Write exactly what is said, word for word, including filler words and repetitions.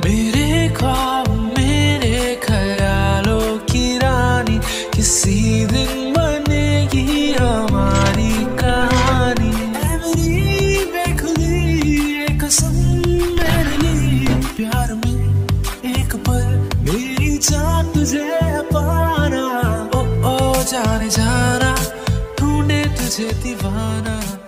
मेरे ख्वाब मेरे ख्यालों की रानी, किसी दिन बनेगी हमारी कहानी। ऐ मेरी बेखुदी ये कसम मेरे लिए, प्यार में एक पल मेरी जान तुझे पाना। ओ ओ जाने जाना ढूंढे तुझे दीवाना।